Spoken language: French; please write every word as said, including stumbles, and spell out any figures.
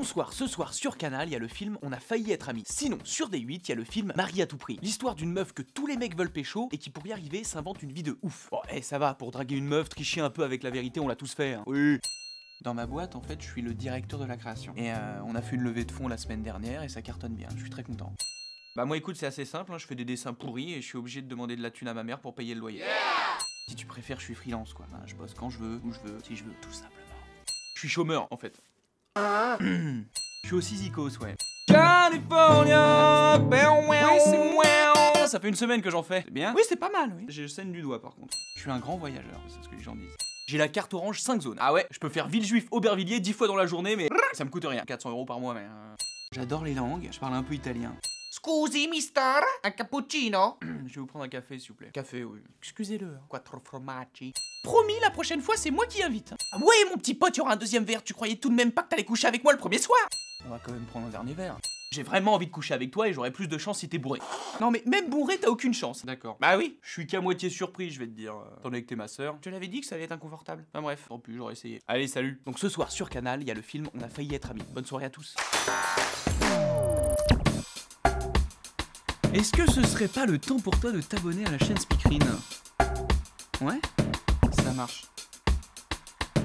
Bonsoir, ce soir sur Canal, il y a le film On a failli être amis. Sinon, sur D huit, il y a le film Marie à tout prix. L'histoire d'une meuf que tous les mecs veulent pécho et qui pour y arriver s'invente une vie de ouf. Bon, eh, ça va, pour draguer une meuf, tricher un peu avec la vérité, on l'a tous fait, hein. Oui. Dans ma boîte, en fait, je suis le directeur de la création. Et euh, on a fait une levée de fonds la semaine dernière et ça cartonne bien, je suis très content. Bah moi écoute, c'est assez simple, hein, je fais des dessins pourris et je suis obligé de demander de la thune à ma mère pour payer le loyer. Yeah, si tu préfères, je suis freelance quoi. Ben, je bosse quand je veux, où je veux, si je veux, tout simplement. Je suis chômeur en fait. Ah. Je suis aussi zikos, ouais. California, ça fait une semaine que j'en fais. C'est bien? Oui, c'est pas mal, oui. J'ai le scène du doigt par contre. Je suis un grand voyageur, c'est ce que les gens disent. J'ai la carte orange cinq zones. Ah ouais, je peux faire Villejuif, Aubervilliers dix fois dans la journée, mais ça me coûte rien. quatre cents euros par mois, mais... Euh... J'adore les langues, je parle un peu italien. Scusi, mister, un cappuccino? Je vais vous prendre un café, s'il vous plaît. Café, oui. Excusez-le. Quattro formaggi. Promis, la prochaine fois, c'est moi qui invite. Ah ouais, mon petit pote, il y aura un deuxième verre. Tu croyais tout de même pas que t'allais coucher avec moi le premier soir? On va quand même prendre un dernier verre. J'ai vraiment envie de coucher avec toi et j'aurai plus de chance si t'es bourré. Non mais même bourré, t'as aucune chance. D'accord. Bah oui, je suis qu'à moitié surpris, je vais te dire. Euh, T'en es que t'es ma sœur. Je l'avais dit que ça allait être inconfortable. Enfin bref, tant pis, j'aurais essayé. Allez, salut. Donc ce soir sur Canal, il y a le film On a failli être amis. Bonne soirée à tous. Est-ce que ce serait pas le temps pour toi de t'abonner à la chaîne Speakerine? Ouais? Ça marche.